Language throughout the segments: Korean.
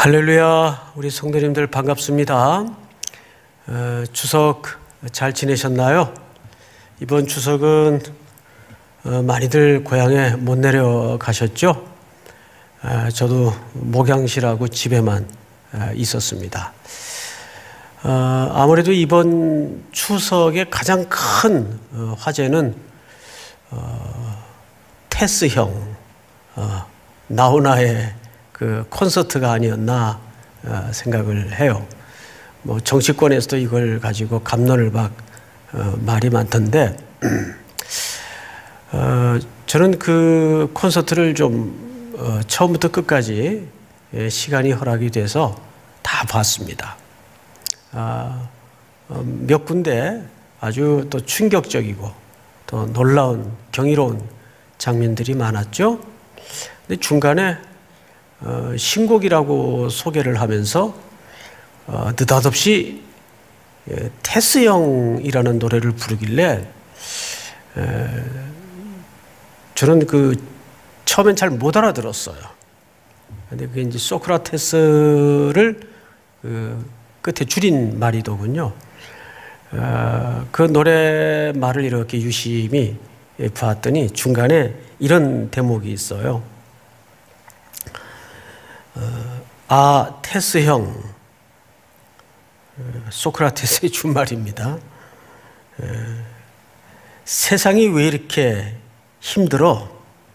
할렐루야, 우리 성도님들 반갑습니다. 추석 잘 지내셨나요? 이번 추석은 많이들 고향에 못 내려가셨죠? 저도 목양실하고 집에만 있었습니다. 아무래도 이번 추석의 가장 큰 화제는 테스형 나훈아의 그 콘서트가 아니었나 생각을 해요. 뭐 정치권에서도 이걸 가지고 갑론을 막 말이 많던데 저는 그 콘서트를 좀 처음부터 끝까지 시간이 허락이 돼서 다 봤습니다. 몇 군데 아주 또 충격적이고 또 놀라운 경이로운 장면들이 많았죠. 근데 중간에 신곡이라고 소개를 하면서 느닷없이 테스형이라는 노래를 부르길래 저는 처음엔 잘 못 알아들었어요. 근데 그게 이제 소크라테스를 끝에 줄인 말이더군요. 그 노래 말을 이렇게 유심히 봤더니 중간에 이런 대목이 있어요. 테스형, 소크라테스의 준말입니다. 세상이 왜 이렇게 힘들어?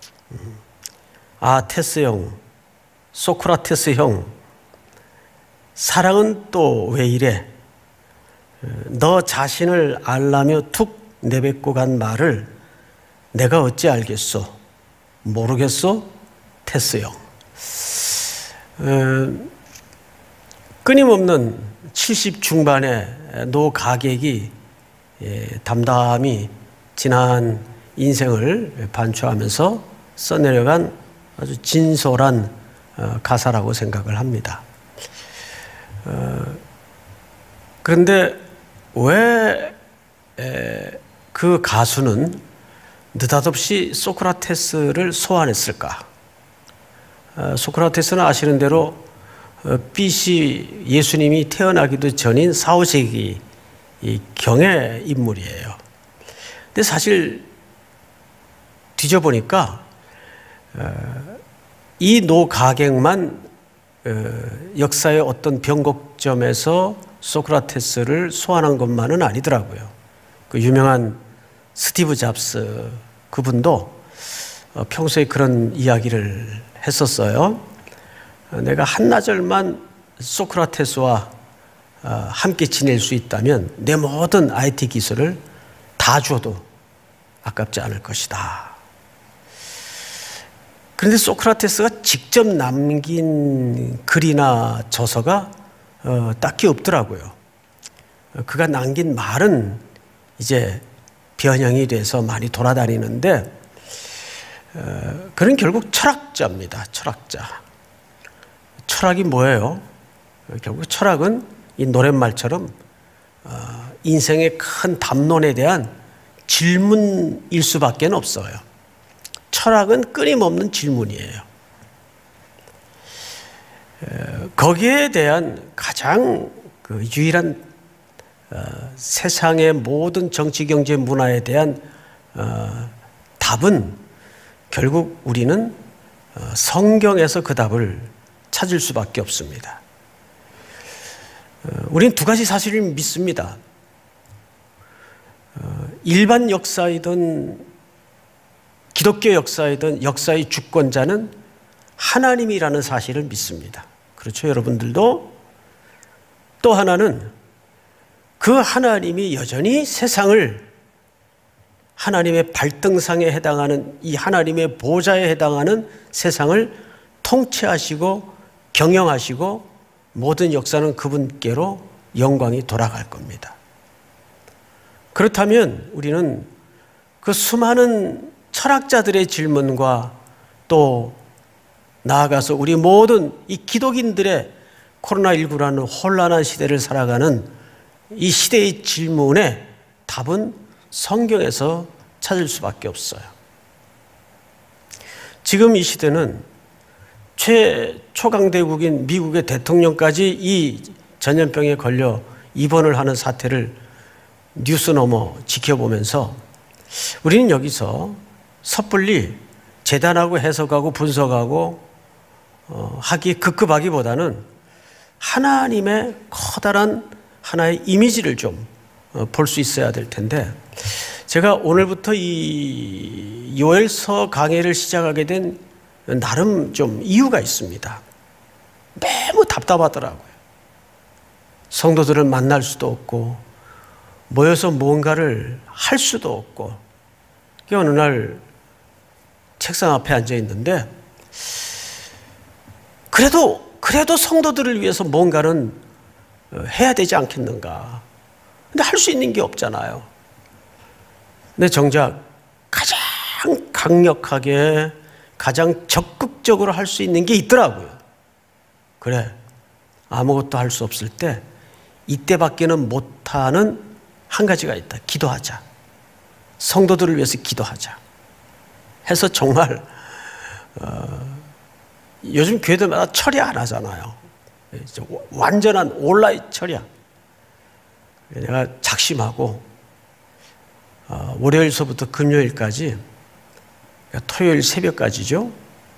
테스형, 소크라테스형, 사랑은 또 왜 이래? 너 자신을 알라며 툭 내뱉고 간 말을 내가 어찌 알겠소? 모르겠소? 테스형. 끊임없는 70 중반의 노 가객이 담담히 지난 인생을 반추하면서 써내려간 아주 진솔한 가사라고 생각을 합니다. 그런데 왜 그 가수는 느닷없이 소크라테스를 소환했을까? 소크라테스는 아시는 대로 BC 예수님이 태어나기도 전인 4, 5세기 경의 인물이에요. 근데 사실 뒤져보니까 이 노가객만 역사의 어떤 변곡점에서 소크라테스를 소환한 것만은 아니더라고요. 그 유명한 스티브 잡스 그분도 평소에 그런 이야기를 했었어요. 내가 한나절만 소크라테스와 함께 지낼 수 있다면 내 모든 IT 기술을 다 줘도 아깝지 않을 것이다. 그런데 소크라테스가 직접 남긴 글이나 저서가 딱히 없더라고요. 그가 남긴 말은 이제 변형이 돼서 많이 돌아다니는데 그는 결국 철학자입니다. 철학자. 철학이 뭐예요? 결국 철학은 이 노랫말처럼 인생의 큰 담론에 대한 질문일 수밖에 없어요. 철학은 끊임없는 질문이에요. 거기에 대한 가장 유일한 세상의 모든 정치, 경제, 문화에 대한 답은 결국 우리는 성경에서 그 답을 찾을 수밖에 없습니다. 우리는 두 가지 사실을 믿습니다. 일반 역사이든 기독교 역사이든 역사의 주권자는 하나님이라는 사실을 믿습니다. 그렇죠, 여러분들도? 또 하나는 그 하나님이 여전히 세상을 하나님의 발등상에 해당하는 이 하나님의 보좌에 해당하는 세상을 통치하시고 경영하시고 모든 역사는 그분께로 영광이 돌아갈 겁니다. 그렇다면 우리는 그 수많은 철학자들의 질문과 또 나아가서 우리 모든 이 기독인들의 코로나19라는 혼란한 시대를 살아가는 이 시대의 질문에 답은 성경에서 찾을 수밖에 없어요. 지금 이 시대는 최초강대국인 미국의 대통령까지 이 전염병에 걸려 입원을 하는 사태를 뉴스 너머 지켜보면서 우리는 여기서 섣불리 재단하고 해석하고 분석하고 하기 급급하기보다는 하나님의 커다란 하나의 이미지를 좀 볼 수 있어야 될 텐데, 제가 오늘부터 이 요엘서 강해를 시작하게 된 나름 좀 이유가 있습니다. 너무 답답하더라고요. 성도들을 만날 수도 없고 모여서 뭔가를 할 수도 없고, 어느 날 책상 앞에 앉아 있는데 그래도 성도들을 위해서 뭔가는 해야 되지 않겠는가. 근데 할 수 있는 게 없잖아요. 근데 정작 가장 강력하게 가장 적극적으로 할 수 있는 게 있더라고요. 그래, 아무것도 할 수 없을 때 이때밖에는 못하는 한 가지가 있다. 기도하자. 성도들을 위해서 기도하자 해서 정말 요즘 교회들마다 철야 안 하잖아요. 완전한 온라인 철야. 내가 작심하고 월요일서부터 금요일까지, 토요일 새벽까지죠,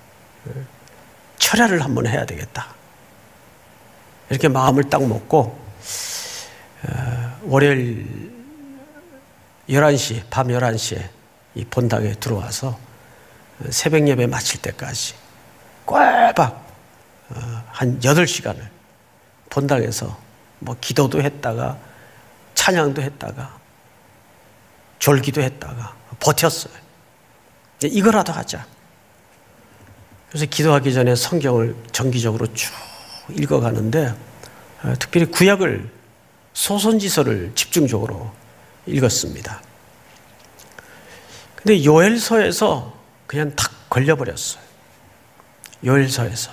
철야를 한번 해야 되겠다. 이렇게 마음을 딱 먹고 월요일 11시, 밤 11시에 이 본당에 들어와서 새벽 예배 마칠 때까지 꼴박 한 8시간을 본당에서 뭐 기도도 했다가 찬양도 했다가 졸기도 했다가 버텼어요. 이거라도 하자. 그래서 기도하기 전에 성경을 정기적으로 쭉 읽어가는데, 특별히 구약을, 소선지서를 집중적으로 읽었습니다. 근데 요엘서에서 그냥 탁 걸려버렸어요. 요엘서에서.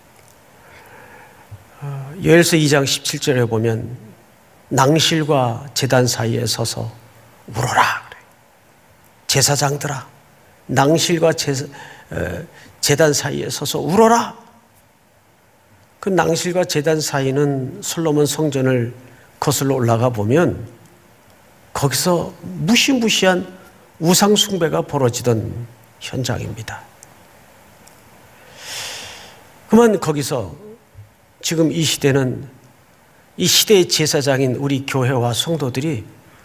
요엘서 2장 17절에 보면 낭실과 제단 사이에 서서 울어라. 제사장들아, 낭실과 제단 사이에 서서 울어라. 그 낭실과 제단 사이는 솔로몬 성전을 거슬러 올라가 보면 거기서 무시무시한 우상 숭배가 벌어지던 현장입니다. 그만 거기서 지금 이 시대는, 이 시대의 제사장인 우리 교회와 성도들이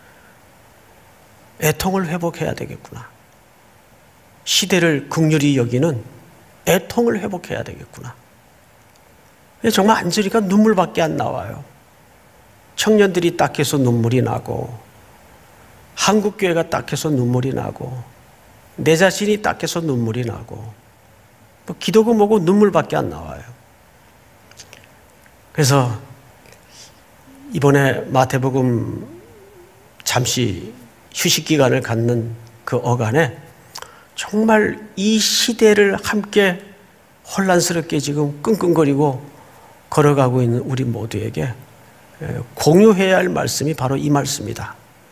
애통을 회복해야 되겠구나. 시대를 긍휼히 여기는 애통을 회복해야 되겠구나. 정말 앉으니까 눈물밖에 안 나와요. 청년들이 딱해서 눈물이 나고, 한국교회가 딱해서 눈물이 나고, 내 자신이 딱해서 눈물이 나고, 뭐 기도고 뭐고 눈물밖에 안 나와요. 그래서 이번에 마태복음 잠시 휴식 기간을 갖는 그 어간에 정말 이 시대를 함께 혼란스럽게 지금 끙끙거리고 걸어가고 있는 우리 모두에게 공유해야 할 말씀이 바로 이 말씀이다.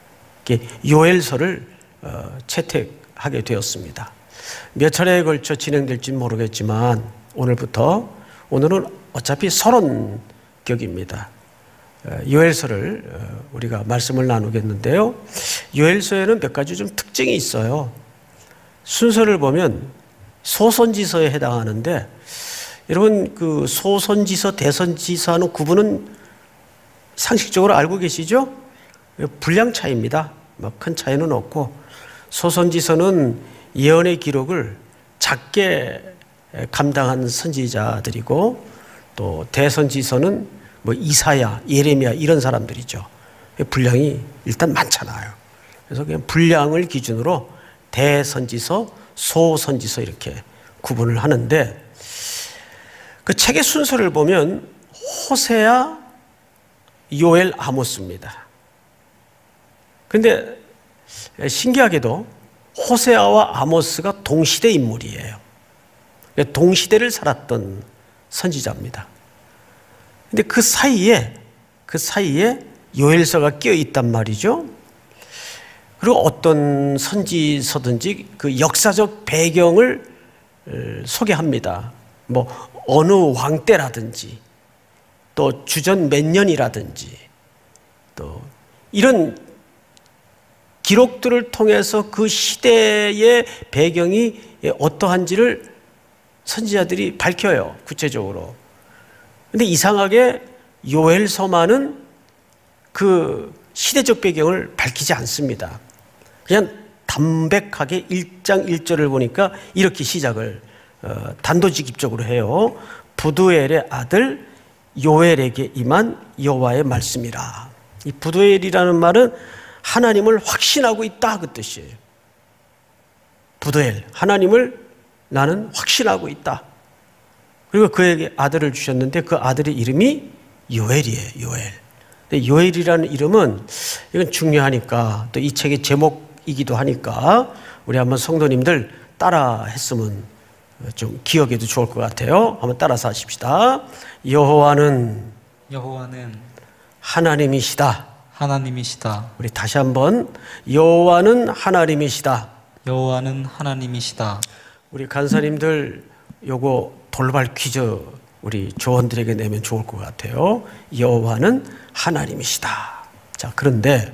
요엘서를 채택하게 되었습니다. 몇 차례에 걸쳐 진행될지는 모르겠지만 오늘은 어차피 서론격입니다. 요엘서를 우리가 말씀을 나누겠는데요. 요엘서에는 몇 가지 좀 특징이 있어요. 순서를 보면 소선지서에 해당하는데, 여러분 그 소선지서, 대선지서 하는 구분은 상식적으로 알고 계시죠? 분량 차이입니다. 뭐 큰 차이는 없고, 소선지서는 예언의 기록을 작게 감당한 선지자들이고, 또 대선지서는 뭐 이사야, 예레미야 이런 사람들이죠. 분량이 일단 많잖아요. 그래서 그냥 분량을 기준으로 대선지서, 소선지서 이렇게 구분을 하는데, 그 책의 순서를 보면 호세아, 요엘, 아모스입니다. 그런데 신기하게도 호세아와 아모스가 동시대 인물이에요. 동시대를 살았던 선지자입니다. 근데 그 사이에 요엘서가 끼어 있단 말이죠. 그리고 어떤 선지서든지 그 역사적 배경을 소개합니다. 뭐 어느 왕 때라든지 또 주전 몇 년이라든지 또 이런 기록들을 통해서 그 시대의 배경이 어떠한지를 선지자들이 밝혀요, 구체적으로. 근데 이상하게 요엘서만은 그 시대적 배경을 밝히지 않습니다. 그냥 담백하게 1장 1절을 보니까 이렇게 시작을 단도직입적으로 해요. 부두엘의 아들 요엘에게 임한 여호와의 말씀이라. 이 부두엘이라는 말은 하나님을 확신하고 있다, 그 뜻이에요. 부두엘, 하나님을 나는 확신하고 있다. 그리고 그에게 아들을 주셨는데 그 아들의 이름이 요엘이에요. 요엘. 근데 요엘이라는 이름은 이건 중요하니까, 또 이 책의 제목이기도 하니까 우리 한번 성도님들 따라 했으면 좀 기억해도 좋을 것 같아요. 한번 따라서 하십시다. 여호와는 하나님이시다. 하나님이시다. 우리 다시 한번, 여호와는 하나님이시다. 여호와는 하나님이시다. 우리 간사님들 요거 돌발 퀴즈 우리 조원들에게 내면 좋을 것 같아요. 여호와는 하나님이시다. 자, 그런데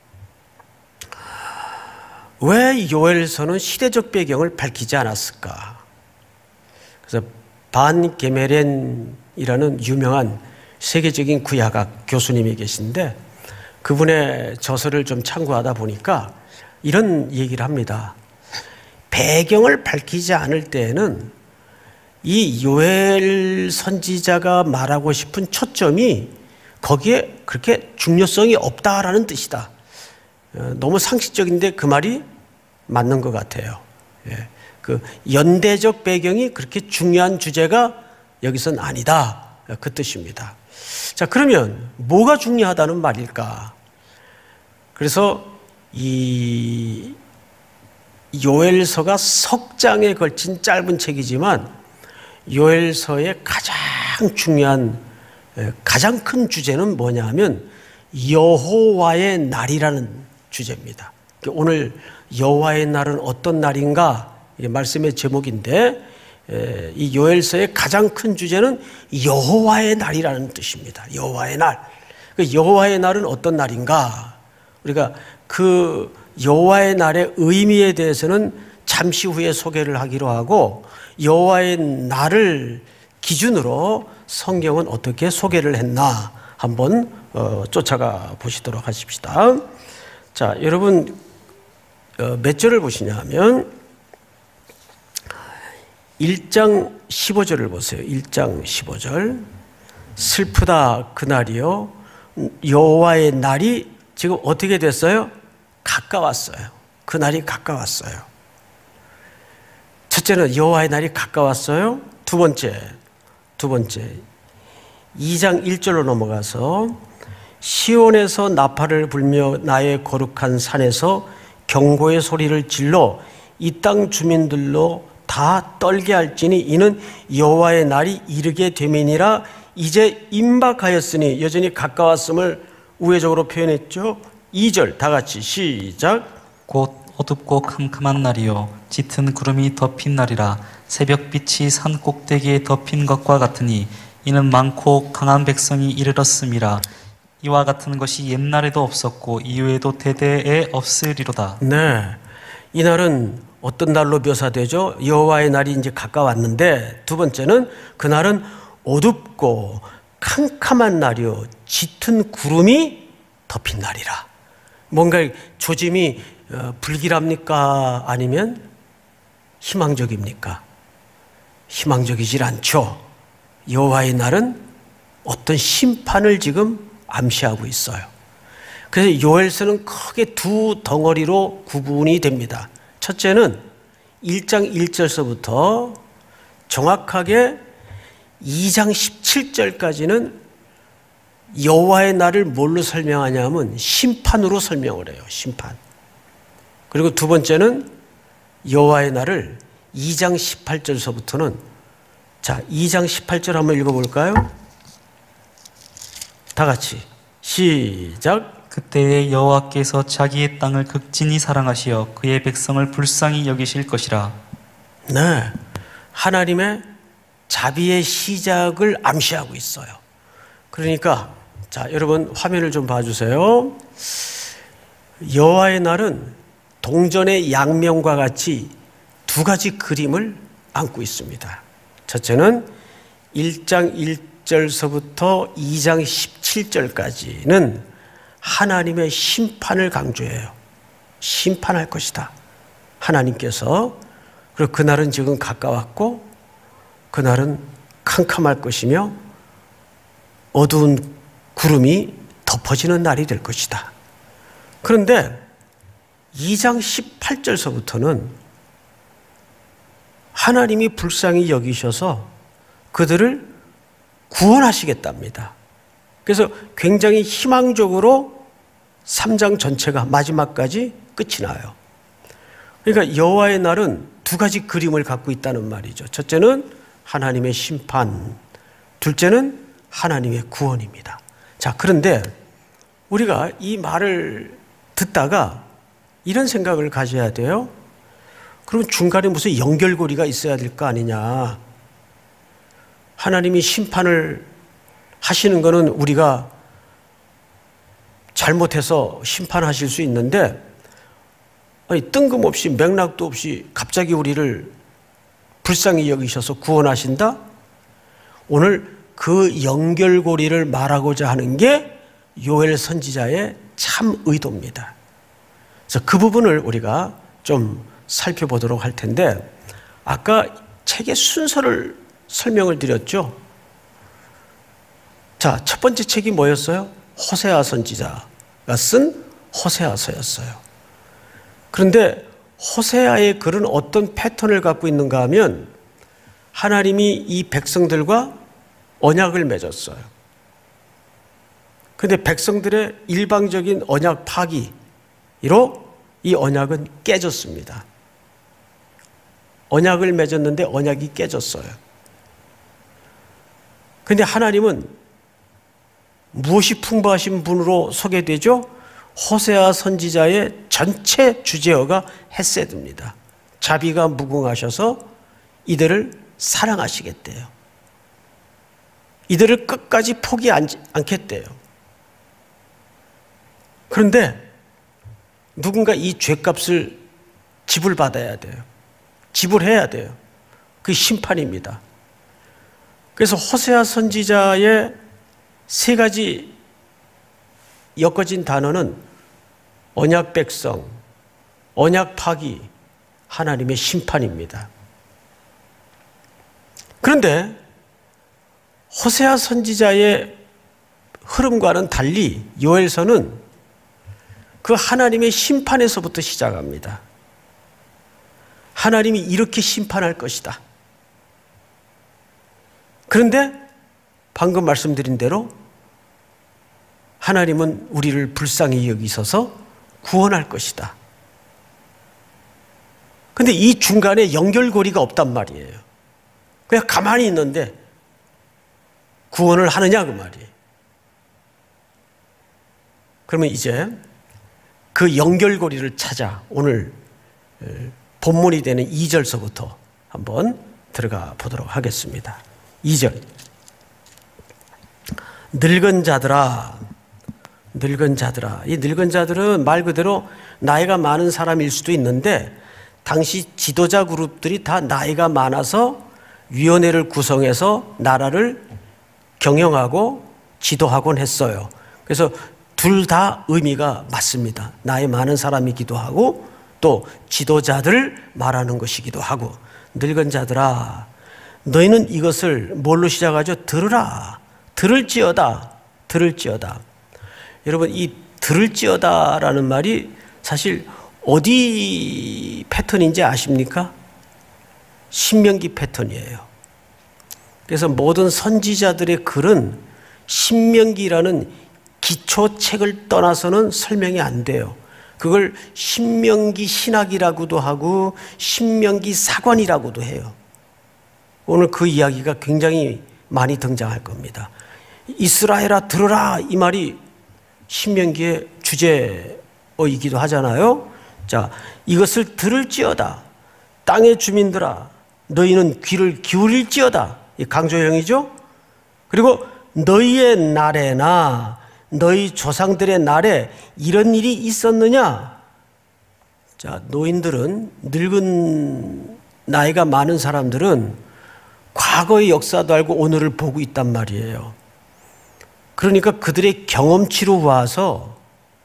왜 요엘서는 시대적 배경을 밝히지 않았을까? 그래서 반 게메렌이라는 유명한 세계적인 구약학 교수님이 계신데 그분의 저서를 좀 참고하다 보니까 이런 얘기를 합니다. 배경을 밝히지 않을 때에는 이 요엘 선지자가 말하고 싶은 초점이 거기에 그렇게 중요성이 없다라는 뜻이다. 너무 상식적인데 그 말이 맞는 것 같아요. 예. 그 연대적 배경이 그렇게 중요한 주제가 여기선 아니다, 그 뜻입니다. 자, 그러면 뭐가 중요하다는 말일까? 그래서 이 요엘서가 석 장에 걸친 짧은 책이지만 요엘서의 가장 중요한, 가장 큰 주제는 뭐냐면 여호와의 날이라는 주제입니다. 오늘 여호와의 날은 어떤 날인가? 이게 말씀의 제목인데 이 요엘서의 가장 큰 주제는 여호와의 날이라는 뜻입니다. 여호와의 날. 그 여호와의 날은 어떤 날인가? 우리가 그 여호와의 날의 의미에 대해서는 잠시 후에 소개를 하기로 하고, 여호와의 날을 기준으로 성경은 어떻게 소개를 했나 한번 쫓아가 보시도록 하십시다. 자, 여러분 몇 절을 보시냐면 1장 15절을 보세요. 1장 15절. 슬프다 그날이요, 여호와의 날이 지금 어떻게 됐어요? 가까웠어요. 그 날이 가까웠어요. 첫째는 여호와의 날이 가까웠어요. 두 번째 2장 1절로 넘어가서 시온에서 나팔을 불며 나의 거룩한 산에서 경고의 소리를 질러 이 땅 주민들로 다 떨게 할지니 이는 여호와의 날이 이르게 됨이니라. 이제 임박하였으니, 여전히 가까웠음을 우회적으로 표현했죠. 2절 다 같이 시작. 곧 어둡고 캄캄한 날이요 짙은 구름이 덮인 날이라. 새벽빛이 산 꼭대기에 덮인 것과 같으니 이는 많고 강한 백성이 이르렀음이라. 이와 같은 것이 옛날에도 없었고 이후에도 대대에 없으리로다. 네, 이 날은 어떤 날로 묘사되죠? 여호와의 날이 이제 가까웠는데, 두 번째는 그날은 어둡고 캄캄한 날이요 짙은 구름이 덮인 날이라. 뭔가 조짐이 불길합니까? 아니면 희망적입니까? 희망적이질 않죠. 여호와의 날은 어떤 심판을 지금 암시하고 있어요. 그래서 요엘서는 크게 두 덩어리로 구분이 됩니다. 첫째는 1장 1절서부터 정확하게 2장 17절까지는 여호와의 날을 뭘로 설명하냐면 심판으로 설명을 해요. 심판. 그리고 두 번째는 여호와의 날을 2장 18절서부터는, 자, 2장 18절 한번 읽어볼까요? 다 같이 시작. 그때에 여호와께서 자기의 땅을 극진히 사랑하시어 그의 백성을 불쌍히 여기실 것이라. 네, 하나님의 자비의 시작을 암시하고 있어요. 그러니까 자, 여러분 화면을 좀 봐주세요. 여호와의 날은 동전의 양면과 같이 두 가지 그림을 안고 있습니다. 첫째는 1장 1절서부터 2장 17절까지는 하나님의 심판을 강조해요. 심판할 것이다. 하나님께서. 그리고 그날은 지금 가까웠고 그날은 캄캄할 것이며 어두운 구름이 덮어지는 날이 될 것이다. 그런데 2장 18절서부터는 하나님이 불쌍히 여기셔서 그들을 구원하시겠답니다. 그래서 굉장히 희망적으로 3장 전체가 마지막까지 끝이 나요. 그러니까 여호와의 날은 두 가지 그림을 갖고 있다는 말이죠. 첫째는 하나님의 심판, 둘째는 하나님의 구원입니다. 자, 그런데 우리가 이 말을 듣다가 이런 생각을 가져야 돼요. 그러면 중간에 무슨 연결고리가 있어야 될 거 아니냐. 하나님이 심판을 하시는 것은 우리가 잘못해서 심판하실 수 있는데, 아니, 뜬금없이 맥락도 없이 갑자기 우리를 불쌍히 여기셔서 구원하신다? 오늘 그 연결고리를 말하고자 하는 게 요엘 선지자의 참 의도입니다. 그래서 그 부분을 우리가 좀 살펴보도록 할 텐데, 아까 책의 순서를 설명을 드렸죠. 자, 첫 번째 책이 뭐였어요? 호세아 선지자가 쓴 호세아서였어요. 그런데 호세아의 글은 어떤 패턴을 갖고 있는가 하면 하나님이 이 백성들과 언약을 맺었어요. 그런데 백성들의 일방적인 언약 파기로 이 언약은 깨졌습니다. 언약을 맺었는데 언약이 깨졌어요. 그런데 하나님은 무엇이 풍부하신 분으로 소개되죠? 호세아 선지자의 전체 주제어가 헤세드입니다. 자비가 무궁하셔서 이들을 사랑하시겠대요. 이들을 끝까지 포기 않겠대요. 그런데 누군가 이 죄값을 지불받아야 돼요. 지불해야 돼요. 그 심판입니다. 그래서 호세아 선지자의 세 가지 엮어진 단어는 언약 백성, 언약 파기, 하나님의 심판입니다. 그런데 호세아 선지자의 흐름과는 달리 요엘서는 그 하나님의 심판에서부터 시작합니다. 하나님이 이렇게 심판할 것이다. 그런데 방금 말씀드린 대로 하나님은 우리를 불쌍히 여기셔서 구원할 것이다. 그런데 이 중간에 연결고리가 없단 말이에요. 그냥 가만히 있는데 구원을 하느냐 그 말이에요. 그러면 이제 그 연결고리를 찾아 오늘 본문이 되는 2절서부터 한번 들어가 보도록 하겠습니다. 2절. 늙은 자들아, 늙은 자들아. 이 늙은 자들은 말 그대로 나이가 많은 사람일 수도 있는데 당시 지도자 그룹들이 다 나이가 많아서 위원회를 구성해서 나라를 경영하고 지도하곤 했어요. 그래서 둘 다 의미가 맞습니다. 나이 많은 사람이기도 하고 또 지도자들을 말하는 것이기도 하고. 늙은 자들아, 너희는 이것을 뭘로 시작하죠? 들으라. 들을지어다. 들을지어다. 여러분, 이 들을지어다라는 말이 사실 어디 패턴인지 아십니까? 신명기 패턴이에요. 그래서 모든 선지자들의 글은 신명기라는 기초책을 떠나서는 설명이 안 돼요. 그걸 신명기 신학이라고도 하고 신명기 사관이라고도 해요. 오늘 그 이야기가 굉장히 많이 등장할 겁니다. 이스라엘아 들으라, 이 말이 신명기의 주제어이기도 하잖아요. 자, 이것을 들을지어다. 땅의 주민들아, 너희는 귀를 기울일지어다. 이 강조형이죠. 그리고 너희의 날에나 너희 조상들의 날에 이런 일이 있었느냐? 자, 노인들은, 늙은 나이가 많은 사람들은 과거의 역사도 알고 오늘을 보고 있단 말이에요. 그러니까 그들의 경험치로 와서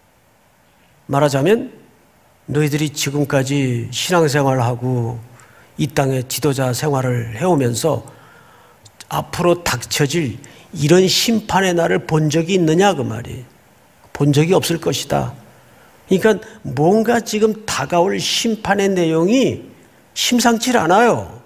말하자면 너희들이 지금까지 신앙생활을 하고 이 땅의 지도자 생활을 해오면서 앞으로 닥쳐질 이런 심판의 날을 본 적이 있느냐 그 말이. 본 적이 없을 것이다. 그러니까 뭔가 지금 다가올 심판의 내용이 심상치 않아요.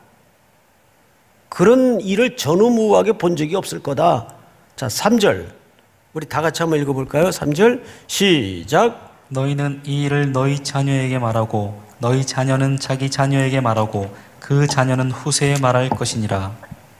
그런 일을 전후무후하게 본 적이 없을 거다. 자, 3절 우리 다 같이 한번 읽어볼까요? 3절 시작. 너희는 이 일을 너희 자녀에게 말하고 너희 자녀는 자기 자녀에게 말하고 그 자녀는 후세에 말할 것이니라.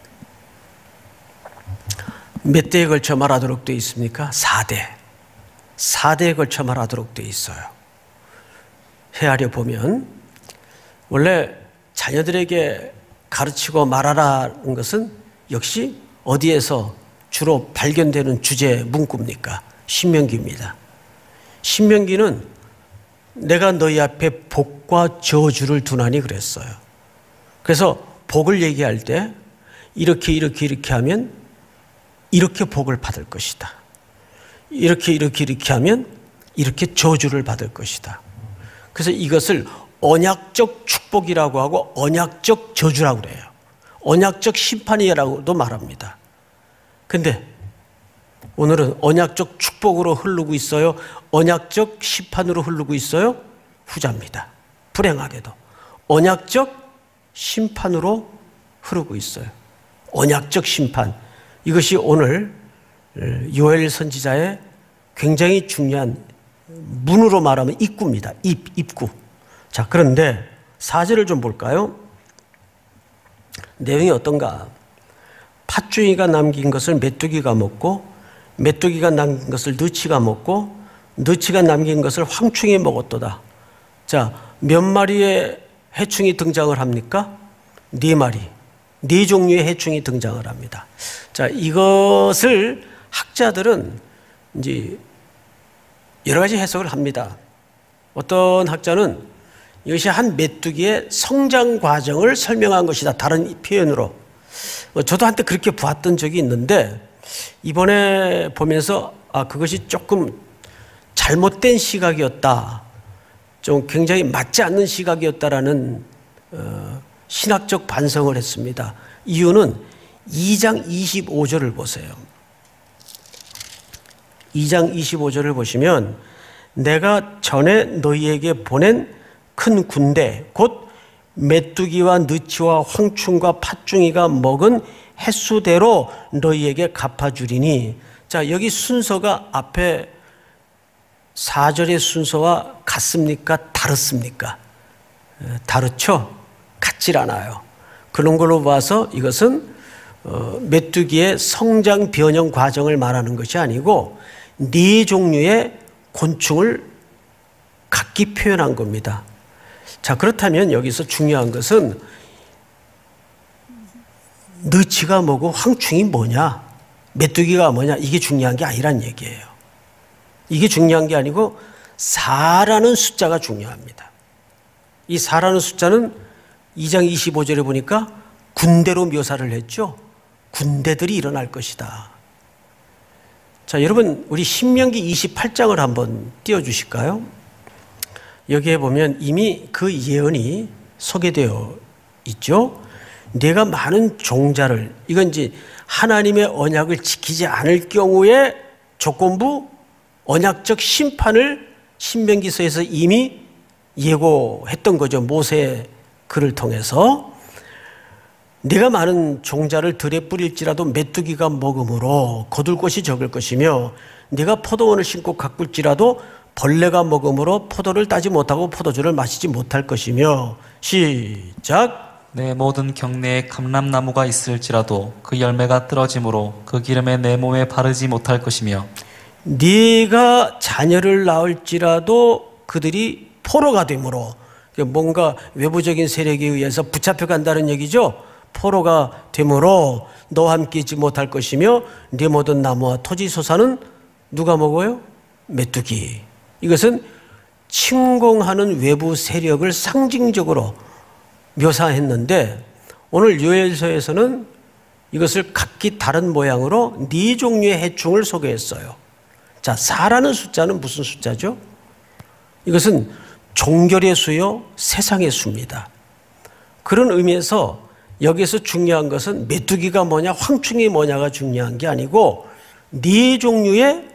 몇 대에 걸쳐 말하도록 되어 있습니까? 4대. 4대에 걸쳐 말하도록 되어 있어요. 헤아려 보면 원래 자녀들에게 가르치고 말하라는 것은 역시 어디에서 주로 발견되는 주제 문구입니까? 신명기입니다. 신명기는 내가 너희 앞에 복과 저주를 두나니 그랬어요. 그래서 복을 얘기할 때 이렇게 하면 이렇게 복을 받을 것이다. 이렇게 하면 이렇게 저주를 받을 것이다. 그래서 이것을 언약적 축복이라고 하고 언약적 저주라고 그래요. 언약적 심판이라고도 말합니다. 근데 오늘은 언약적 축복으로 흐르고 있어요? 언약적 심판으로 흐르고 있어요? 후자입니다. 불행하게도. 언약적 심판으로 흐르고 있어요. 언약적 심판. 이것이 오늘 요엘 선지자의 굉장히 중요한 문으로 말하면 입구입니다. 입구. 자, 그런데 4절을 좀 볼까요? 내용이 어떤가? 팥중이가 남긴 것을 메뚜기가 먹고 메뚜기가 남긴 것을 너치가 먹고 너치가 남긴 것을 황충이 먹었도다. 자, 몇 마리의 해충이 등장을 합니까? 4마리. 4종류의 해충이 등장을 합니다. 자, 이것을 학자들은 이제 여러 가지 해석을 합니다. 어떤 학자는 이것이 한 메뚜기의 성장 과정을 설명한 것이다. 다른 표현으로. 저도 한때 그렇게 보았던 적이 있는데 이번에 보면서 그것이 조금 잘못된 시각이었다. 좀 굉장히 맞지 않는 시각이었다라는 신학적 반성을 했습니다. 이유는 2장 25절을 보세요. 2장 25절을 보시면 내가 전에 너희에게 보낸 큰 군대 곧 메뚜기와 느치와 황충과 팥중이가 먹은 횟수대로 너희에게 갚아주리니. 자, 여기 순서가 앞에 4절의 순서와 같습니까? 다릅니까? 다르죠? 같질 않아요. 그런 걸로 봐서 이것은 메뚜기의 성장 변형 과정을 말하는 것이 아니고 4종류의 곤충을 각기 표현한 겁니다. 자, 그렇다면 여기서 중요한 것은 너치가 뭐고 황충이 뭐냐, 메뚜기가 뭐냐, 이게 중요한 게 아니란 얘기예요. 이게 중요한 게 아니고 4라는 숫자가 중요합니다. 이 4라는 숫자는 2장 25절에 보니까 군대로 묘사를 했죠. 군대들이 일어날 것이다. 자, 여러분 우리 신명기 28장을 한번 띄워주실까요? 여기에 보면 이미 그 예언이 소개되어 있죠. 내가 많은 종자를, 이건 이제 하나님의 언약을 지키지 않을 경우에 조건부 언약적 심판을 신명기서에서 이미 예고했던 거죠. 모세의 글을 통해서. 내가 많은 종자를 들에 뿌릴지라도 메뚜기가 먹음으로 거둘 것이 적을 것이며 네가 포도원을 심고 가꿀지라도 벌레가 먹음으로 포도를 따지 못하고 포도주를 마시지 못할 것이며. 시작. 내 모든 경내에 감람나무가 있을지라도 그 열매가 떨어짐으로 그 기름에 내 몸에 바르지 못할 것이며 네가 자녀를 낳을지라도 그들이 포로가 되므로, 뭔가 외부적인 세력에 의해서 붙잡혀 간다는 얘기죠. 포로가 되므로 너와 함께 있지 못할 것이며 네 모든 나무와 토지 소산은 누가 먹어요? 메뚜기. 이것은 침공하는 외부 세력을 상징적으로 묘사했는데 오늘 요엘서에서는 이것을 각기 다른 모양으로 네 종류의 해충을 소개했어요. 자, 4라는 숫자는 무슨 숫자죠? 이것은 종결의 수요, 세상의 수입니다. 그런 의미에서 여기서 중요한 것은 메뚜기가 뭐냐, 황충이 뭐냐가 중요한 게 아니고 네 종류의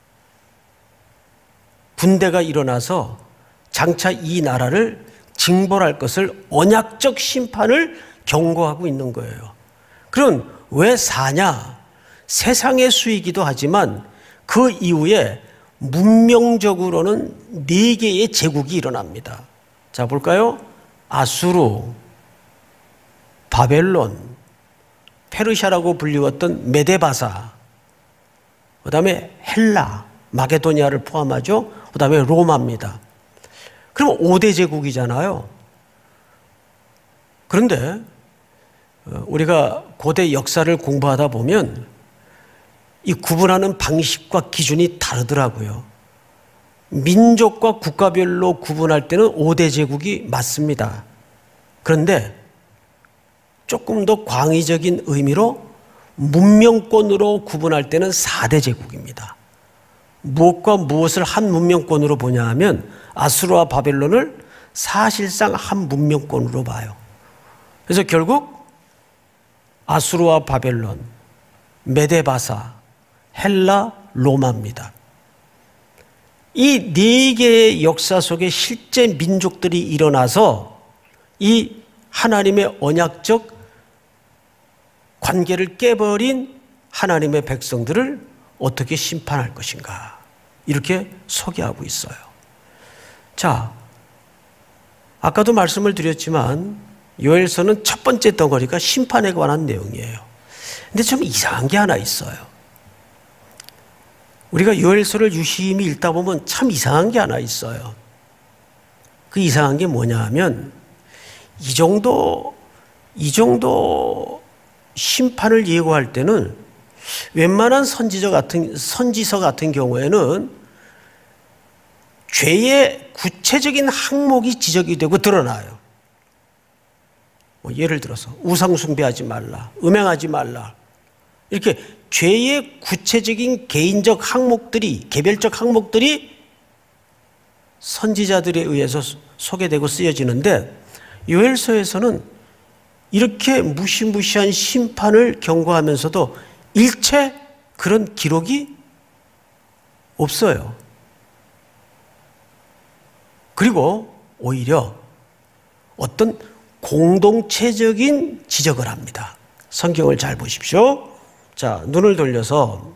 군대가 일어나서 장차 이 나라를 징벌할 것을 언약적 심판을 경고하고 있는 거예요. 그럼 왜 4냐? 세상의 수이기도 하지만 그 이후에 문명적으로는 4개의 제국이 일어납니다. 자, 볼까요? 아수르, 바벨론, 페르시아라고 불리웠던 메데바사, 그 다음에 헬라, 마게도니아를 포함하죠. 그 다음에 로마입니다. 그럼 5대 제국이잖아요. 그런데 우리가 고대 역사를 공부하다 보면 이 구분하는 방식과 기준이 다르더라고요. 민족과 국가별로 구분할 때는 5대 제국이 맞습니다. 그런데 조금 더 광의적인 의미로 문명권으로 구분할 때는 4대 제국입니다. 무엇과 무엇을 한 문명권으로 보냐 하면 아수르와 바벨론을 사실상 한 문명권으로 봐요. 그래서 결국 아수르와 바벨론, 메데바사, 헬라, 로마입니다. 이 4개의 역사 속에 실제 민족들이 일어나서 이 하나님의 언약적 관계를 깨버린 하나님의 백성들을 어떻게 심판할 것인가, 이렇게 소개하고 있어요. 자, 아까도 말씀을 드렸지만 요엘서는 첫 번째 덩어리가 심판에 관한 내용이에요. 근데 좀 이상한 게 하나 있어요. 우리가 요엘서를 유심히 읽다 보면 참 이상한 게 하나 있어요. 그 이상한 게 뭐냐 하면 이 정도 심판을 예고할 때는 웬만한 선지서 같은 경우에는 죄의 구체적인 항목이 지적이 되고 드러나요. 예를 들어서 우상 숭배하지 말라, 음행하지 말라, 이렇게 죄의 구체적인 개인적 항목들이, 개별적 항목들이 선지자들에 의해서 소개되고 쓰여지는데 요엘서에서는 이렇게 무시무시한 심판을 경고하면서도 일체 그런 기록이 없어요. 그리고 오히려 어떤 공동체적인 지적을 합니다. 성경을 잘 보십시오. 자, 눈을 돌려서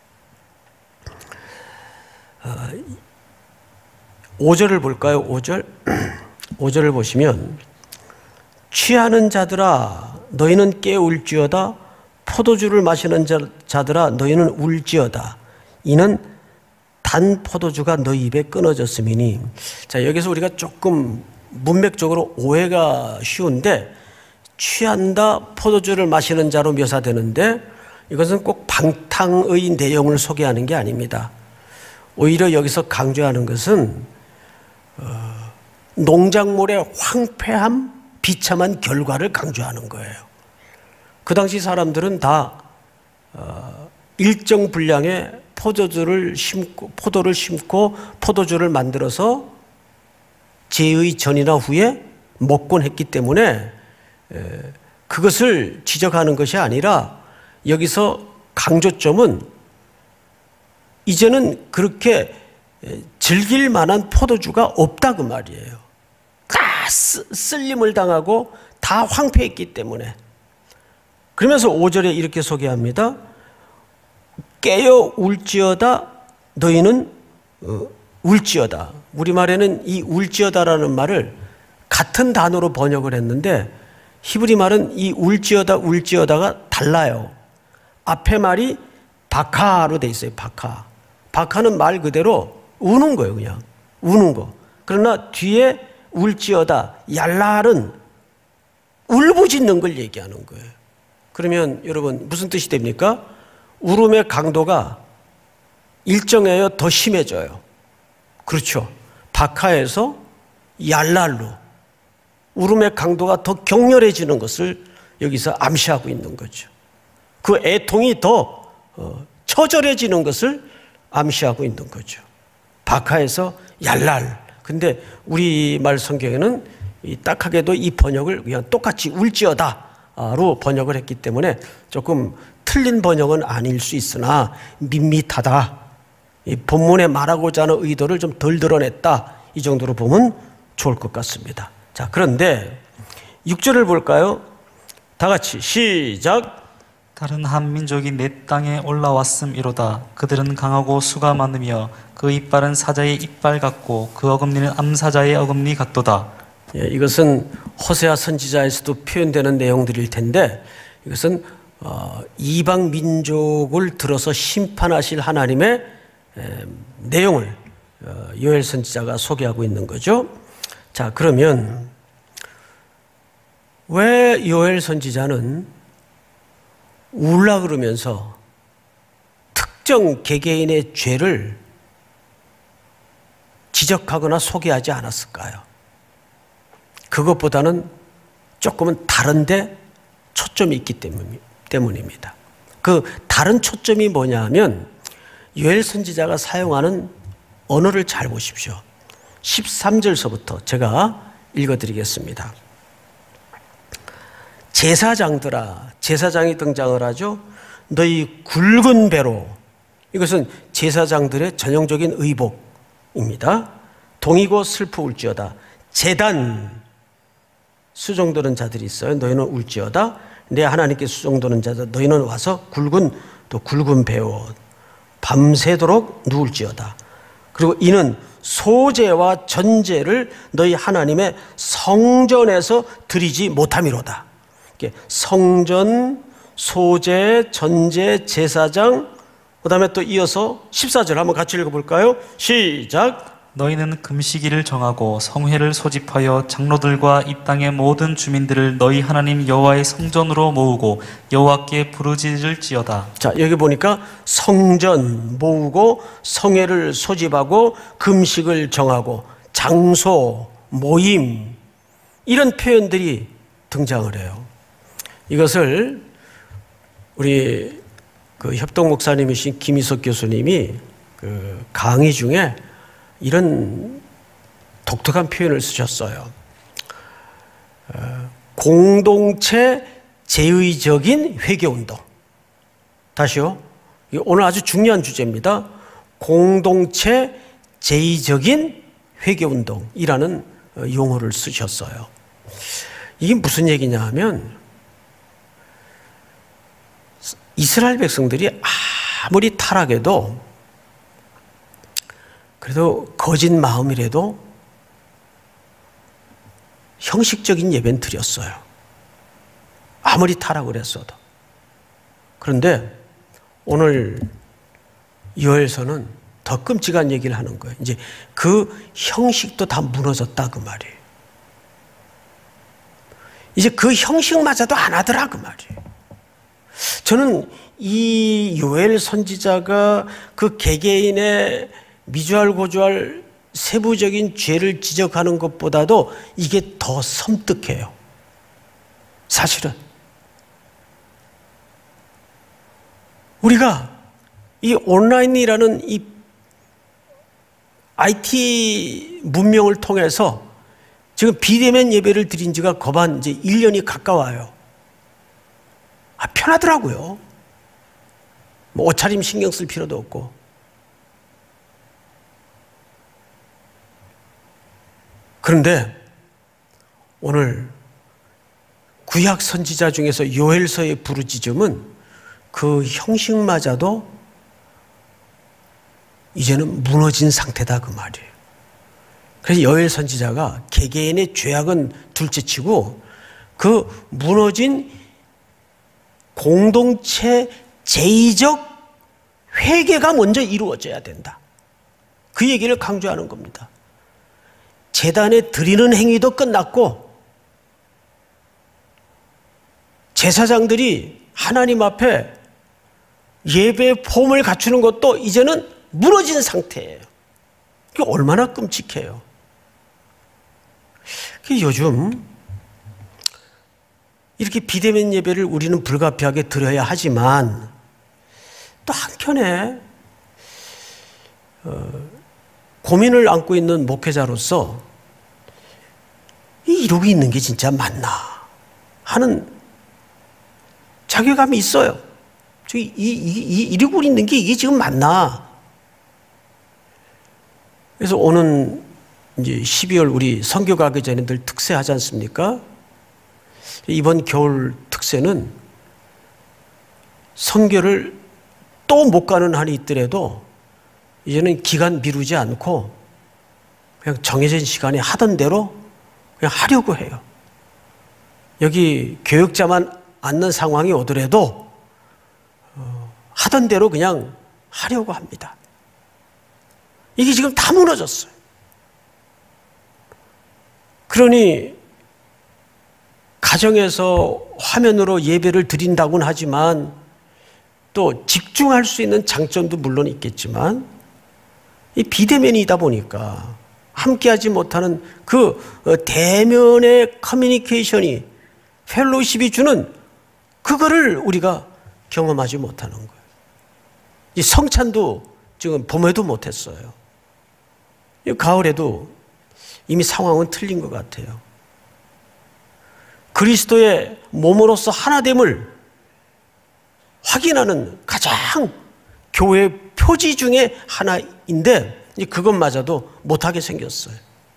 5절을 볼까요? 5절. 5절을 보시면 취하는 자들아 너희는 깨울지어다, 포도주를 마시는 자들아 너희는 울지어다, 이는 단 포도주가 너희 입에 끊어졌음이니. 자, 여기서 우리가 조금 문맥적으로 오해가 쉬운데, 취한다, 포도주를 마시는 자로 묘사되는데 이것은 꼭 방탕의 내용을 소개하는 게 아닙니다. 오히려 여기서 강조하는 것은 농작물의 황폐함, 비참한 결과를 강조하는 거예요. 그 당시 사람들은 다 일정 분량의 포도를 심고 포도주를 만들어서 제의 전이나 후에 먹곤 했기 때문에 그것을 지적하는 것이 아니라 여기서 강조점은 이제는 그렇게 즐길 만한 포도주가 없다 그 말이에요. 다 쓸림을 당하고 다 황폐했기 때문에. 그러면서 5절에 이렇게 소개합니다. 깨어 울지어다 너희는 울지어다. 우리말에는 이 울지어다라는 말을 같은 단어로 번역을 했는데 히브리 말은 이 울지어다가 달라요. 앞에 말이 바카로 돼 있어요. 바카는 말 그대로 우는 거예요. 그냥 우는 거. 그러나 뒤에 울지어다, 얄랄은 울부짖는 걸 얘기하는 거예요. 그러면 여러분 무슨 뜻이 됩니까? 울음의 강도가 일정해요? 더 심해져요? 그렇죠. 바카에서 얄랄로 울음의 강도가 더 격렬해지는 것을 여기서 암시하고 있는 거죠. 그 애통이 더 처절해지는 것을 암시하고 있는 거죠. 바카에서 얄랄. 근데 우리말 성경에는 딱하게도 이 번역을 그냥 똑같이 울지어다로 번역을 했기 때문에 조금 틀린 번역은 아닐 수 있으나 밋밋하다. 이 본문에 말하고자 하는 의도를 좀 덜 드러냈다. 이 정도로 보면 좋을 것 같습니다. 자, 그런데 6절을 볼까요? 다 같이 시작. 다른 한 민족이 내 땅에 올라왔음이로다. 그들은 강하고 수가 많으며 그 이빨은 사자의 이빨 같고 그 어금니는 암사자의 어금니 같도다. 예, 이것은 호세아 선지자에서도 표현되는 내용들일 텐데 이것은 이방 민족을 들어서 심판하실 하나님의 내용을 요엘 선지자가 소개하고 있는 거죠. 자, 그러면 왜 요엘 선지자는 울라 그러면서 특정 개개인의 죄를 지적하거나 소개하지 않았을까요? 그것보다는 조금은 다른데 초점이 있기 때문입니다. 그 다른 초점이 뭐냐 하면 요엘 선지자가 사용하는 언어를 잘 보십시오. 13절서부터 제가 읽어드리겠습니다. 제사장들아, 제사장이 등장을 하죠. 너희 굵은 배로, 이것은 제사장들의 전형적인 의복입니다. 동이고 슬프 울지어다. 제단, 수종드는 자들이 있어요. 너희는 울지어다. 내 하나님께 수종드는 자들, 너희는 와서 굵은 배옷 밤새도록 누울지어다. 그리고 이는 소제와 전제를 너희 하나님의 성전에서 드리지 못함이로다. 성전, 소제, 전제, 제사장, 그 다음에 또 이어서 14절 한번 같이 읽어볼까요? 시작. 너희는 금식일을 정하고 성회를 소집하여 장로들과 이 땅의 모든 주민들을 너희 하나님 여호와의 성전으로 모으고 여호와께 부르짖을지어다. 자, 여기 보니까 성전 모으고 성회를 소집하고 금식을 정하고 장소, 모임, 이런 표현들이 등장을 해요. 이것을 우리 그 협동 목사님이신 김희석 교수님이 그 강의 중에 이런 독특한 표현을 쓰셨어요. 공동체 제의적인 회개운동. 다시요. 오늘 아주 중요한 주제입니다. 공동체 제의적인 회개운동이라는 용어를 쓰셨어요. 이게 무슨 얘기냐 하면 이스라엘 백성들이 아무리 타락해도 그래도 거짓 마음이라도 형식적인 예배는 드렸어요. 아무리 타락을 했어도. 그런데 오늘 요엘서는 더 끔찍한 얘기를 하는 거예요. 이제 그 형식도 다 무너졌다 그 말이에요. 이제 그 형식마저도 안 하더라 그 말이에요. 저는 이 요엘 선지자가 그 개개인의 미주알 고주알 세부적인 죄를 지적하는 것보다도 이게 더 섬뜩해요. 사실은 우리가 이 온라인이라는 이 IT 문명을 통해서 지금 비대면 예배를 드린 지가 거반 이제 1년이 가까워요. 편하더라고요. 뭐 옷차림 신경 쓸 필요도 없고. 그런데 오늘 구약 선지자 중에서 요엘서의 부르짖음은 그 형식마저도 이제는 무너진 상태다 그 말이에요. 그래서 요엘 선지자가 개개인의 죄악은 둘째치고 그 무너진 공동체 제의적 회개가 먼저 이루어져야 된다. 그 얘기를 강조하는 겁니다. 제단에 드리는 행위도 끝났고 제사장들이 하나님 앞에 예배의 폼을 갖추는 것도 이제는 무너진 상태예요. 이게 얼마나 끔찍해요. 요즘 이렇게 비대면 예배를 우리는 불가피하게 드려야 하지만 또 한켠에 고민을 안고 있는 목회자로서 이러고 있는 게 진짜 맞나 하는 자괴감이 있어요. 이러고 있는 게 이게 지금 맞나? 그래서 오는 이제 12월 우리 선교 가기 전에 늘 특세 하지 않습니까? 이번 겨울 특세는 선교를 또 못 가는 한이 있더라도 이제는 기간 미루지 않고 그냥 정해진 시간에 하던 대로 그냥 하려고 해요. 여기 교역자만 앉는 상황이 오더라도 하던 대로 그냥 하려고 합니다. 이게 지금 다 무너졌어요. 그러니 가정에서 화면으로 예배를 드린다고는 하지만 또 집중할 수 있는 장점도 물론 있겠지만 이 비대면이다 보니까 함께하지 못하는 그 대면의 커뮤니케이션이 펠로우십이 주는 그거를 우리가 경험하지 못하는 거예요. 이 성찬도 지금 봄에도 못했어요. 가을에도 이미 상황은 틀린 것 같아요. 그리스도의 몸으로서 하나됨을 확인하는 가장 교회의 표지 중에 하나인데 그것마저도 못하게 생겼어요.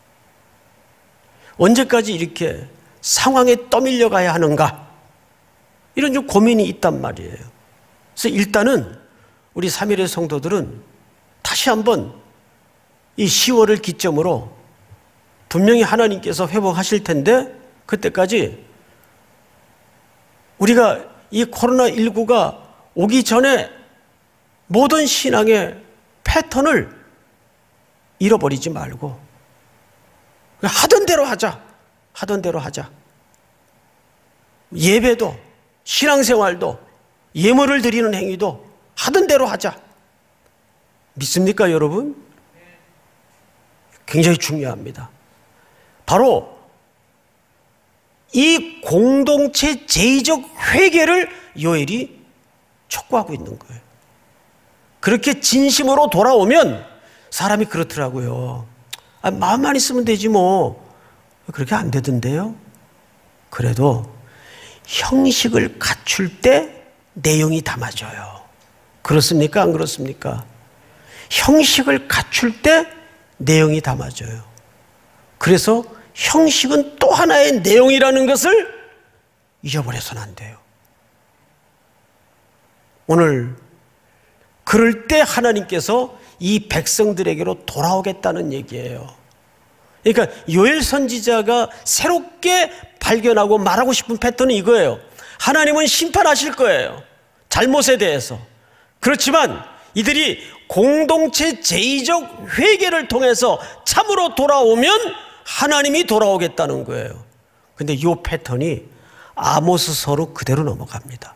언제까지 이렇게 상황에 떠밀려 가야 하는가? 이런 좀 고민이 있단 말이에요. 그래서 일단은 우리 3일의 성도들은 다시 한번 이 10월을 기점으로 분명히 하나님께서 회복하실 텐데 그때까지 우리가 이 코로나19가 오기 전에 모든 신앙의 패턴을 잃어버리지 말고 하던 대로 하자. 하던 대로 하자. 예배도 신앙생활도 예물을 드리는 행위도 하던 대로 하자. 믿습니까, 여러분? 굉장히 중요합니다. 바로 이 공동체 제의적 회개를 요엘이 촉구하고 있는 거예요. 그렇게 진심으로 돌아오면 사람이 그렇더라고요. 마음만 있으면 되지 뭐. 그렇게 안 되던데요. 그래도 형식을 갖출 때 내용이 담아져요. 그렇습니까? 안 그렇습니까? 형식을 갖출 때 내용이 담아져요. 그래서 형식은 또 하나의 내용이라는 것을 잊어버려서는 안 돼요. 오늘 그럴 때 하나님께서 이 백성들에게로 돌아오겠다는 얘기예요. 그러니까 요엘 선지자가 새롭게 발견하고 말하고 싶은 패턴은 이거예요. 하나님은 심판하실 거예요. 잘못에 대해서. 그렇지만 이들이 공동체 제의적 회개를 통해서 참으로 돌아오면 하나님이 돌아오겠다는 거예요. 근데 이 패턴이 아모스서로 그대로 넘어갑니다.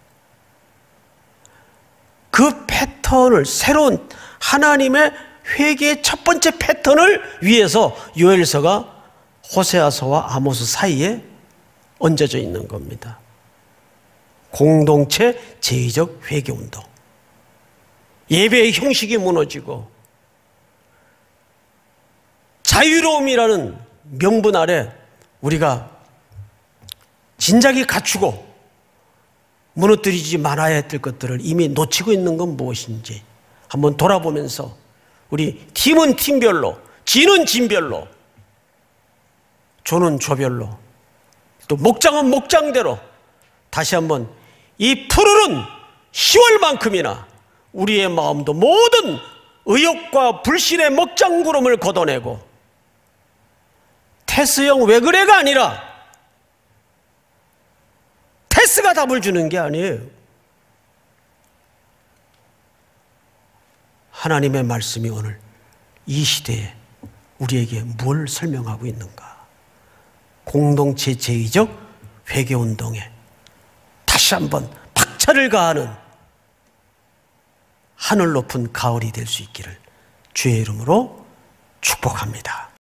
그 패턴을 새로운 하나님의 회개의 첫 번째 패턴을 위해서 요엘서가 호세아서와 아모스 사이에 얹어져 있는 겁니다. 공동체 제의적 회개운동. 예배의 형식이 무너지고 자유로움이라는 명분 아래 우리가 진작에 갖추고 무너뜨리지 말아야 했을 것들을 이미 놓치고 있는 건 무엇인지 한번 돌아보면서 우리 팀은 팀별로, 진은 진별로, 조는 조별로, 또 목장은 목장대로 다시 한번 이 푸르른 10월만큼이나 우리의 마음도 모든 의욕과 불신의 먹장구름을 걷어내고 테스형 왜 그래가 아니라 테스가 답을 주는 게 아니에요. 하나님의 말씀이 오늘 이 시대에 우리에게 뭘 설명하고 있는가? 공동체 제의적 회개운동에 다시 한번 박차를 가하는 하늘 높은 가을이 될 수 있기를 주의 이름으로 축복합니다.